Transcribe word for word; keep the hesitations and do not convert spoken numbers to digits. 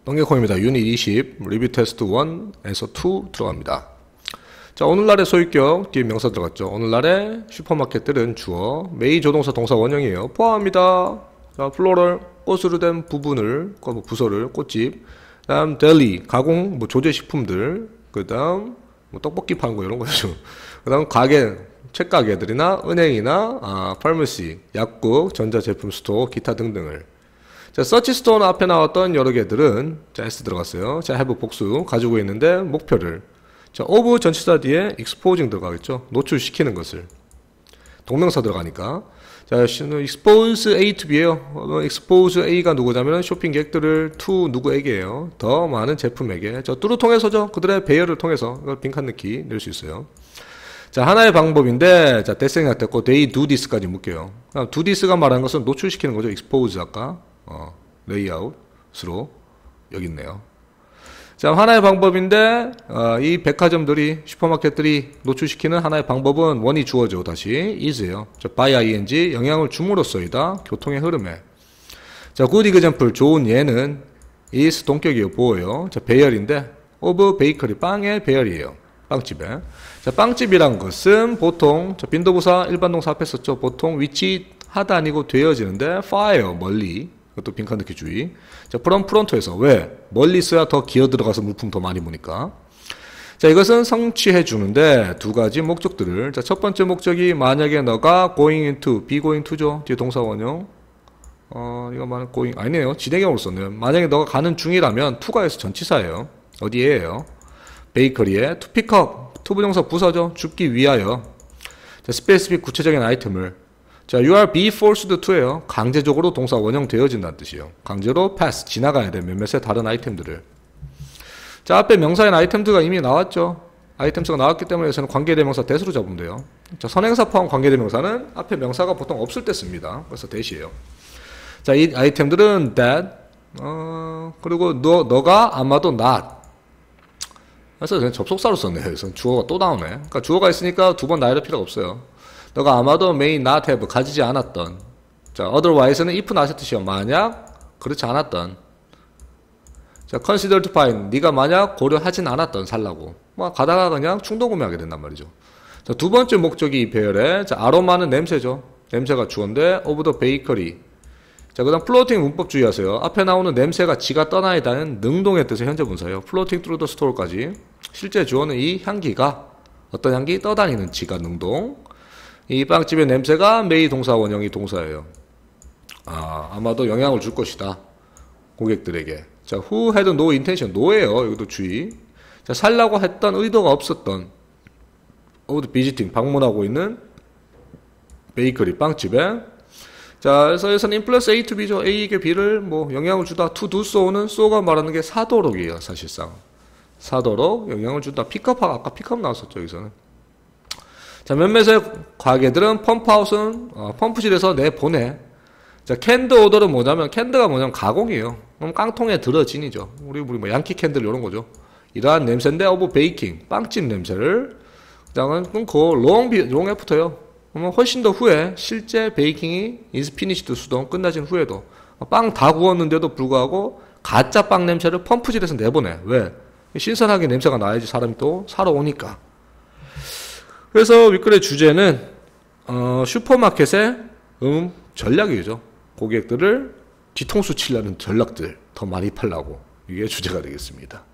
덩개코입니다. 유닛 이십, 리뷰 테스트 일에서 이 들어갑니다. 자, 오늘날의 소유격, 뒤에 명사 들어갔죠. 오늘날의 슈퍼마켓들은 주어, 메이 조동사 동사 원형이에요. 포함합니다. 자, 플로럴, 꽃으로 된 부분을, 뭐 부서를, 꽃집. 그 다음, 델리, 가공, 뭐 조제식품들. 그 다음, 뭐 떡볶이 파는 거 이런 거죠. 그 다음, 가게, 책가게들이나 은행이나, 아, 파머시, 약국, 전자제품 스토어, 기타 등등을. 자, 서치 스토어는 앞에 나왔던 여러 개들은, 자, S 들어갔어요. 자, have 복수, 가지고 있는데, 목표를. 자, of 전치사 뒤에 exposing 들어가겠죠. 노출시키는 것을. 동명사 들어가니까. 자, expose A to B에요. expose A가 누구냐면 쇼핑객들을 to 누구에게요. 더 많은 제품에게. 자, 뚜루 통해서죠. 그들의 배열을 통해서. 이걸 빈칸 넣기 낼 수 있어요. 자, 하나의 방법인데, 자, 대생략 됐고, they do this까지 묶여요. do this가 말하는 것은 노출시키는 거죠. expose 아까. 어, 레이아웃으로. 여기 있네요. 자, 하나의 방법인데, 어, 이 백화점들이, 슈퍼마켓들이 노출시키는 하나의 방법은 원이 주어져, 다시. is예요. 자, by ing, 영향을 줌으로써이다. 교통의 흐름에. 자, good example, 좋은 예는 is 동격이요, 보어요. 자, 배열인데, of bakery, 빵의 배열이에요. 빵집에. 자, 빵집이란 것은 보통, 자, 빈도부사 일반 동사 앞에 썼죠. 보통 위치하다 아니고 되어지는데, far, 멀리. 그것도 빈칸 넣기 주의. 자, from 프론트에서. 왜? 멀리 있어야 더 기어 들어가서 물품 더 많이 보니까. 자, 이것은 성취해 주는데 두 가지 목적들을. 자, 첫 번째 목적이 만약에 너가 going into, be going to죠. 뒤에 동사 원형. 어, 이거 말은 going, 아니네요. 진행형으로 썼네요. 만약에 너가 가는 중이라면 to가에서 전치사예요. 어디에요? 베이커리에. to pick up, to 부정사 부사죠. 줍기 위하여. 자, specific 구체적인 아이템을. 자, you are be forced to예요. 강제적으로 동사 원형 되어진다는 뜻이에요. 강제로 pass, 지나가야 돼. 몇몇의 다른 아이템들을. 자, 앞에 명사인 아이템들가 이미 나왔죠. 아이템스가 나왔기 때문에 여기서는 관계대명사 that으로 잡으면 돼요. 자, 선행사 포함 관계대명사는 앞에 명사가 보통 없을 때 씁니다. 그래서 that이에요. 자, 이 아이템들은 that, 어, 그리고 너, 너가 아마도 not. 그래서 그냥 접속사로 썼네요. 여기서 주어가 또 나오네. 그러니까 주어가 있으니까 두 번 나열할 필요가 없어요. 너가 아마도 may not have, 가지지 않았던. 자, otherwise는 if not의 뜻이요. 만약 그렇지 않았던. 자, considered fine, 네가 만약 고려하진 않았던, 살라고. 뭐 가다가 그냥 충동구매하게 된단 말이죠. 자, 두 번째 목적이 이 배열에, 자, 아로마는 냄새죠. 냄새가 주어인데 of the bakery. 자, 그 다음 플로팅 문법 주의하세요. 앞에 나오는 냄새가 지가 떠나이다는 능동의 뜻의 현재 분사예요. 플로팅 through the store까지. 실제 주어는 이 향기가, 어떤 향기? 떠다니는 지가 능동. 이 빵집의 냄새가 메이 동사 원형이 동사예요. 아, 아마도 영향을 줄 것이다. 고객들에게. 자, who had no intention. no예요. 여기도 주의. 자, 살라고 했던 의도가 없었던. of visiting. 방문하고 있는 베이커리, 빵집에. 자, 그래서 여기서는 in plus A to B죠. A에게 B를 뭐 영향을 주다. to do so는 so가 말하는 게 사도록이에요. 사실상. 사도록 영향을 준다. 픽업하고 아까 픽업 나왔었죠. 여기서는. 자, 몇몇의 가게들은 펌프하우스는 어, 펌프실에서 내보내. 자, 캔드 오더는 뭐냐면, 캔드가 뭐냐면 가공이에요. 그럼 깡통에 들어진이죠. 우리 우리 뭐 양키 캔들 이런 거죠. 이러한 냄새인데 오브 베이킹, 빵집 냄새를. 그다음은 그 롱 비 롱 애프터요. 그러면 훨씬 더 후에 실제 베이킹이 is finished 수동 끝나진 후에도 빵 다 구웠는데도 불구하고 가짜 빵 냄새를 펌프실에서 내보내. 왜? 신선하게 냄새가 나야지 사람이 또 사러 오니까. 그래서 윗글의 주제는 어, 슈퍼마켓의 음, 전략이죠. 고객들을 뒤통수 치려는 전략들 더 많이 팔라고. 이게 주제가 되겠습니다.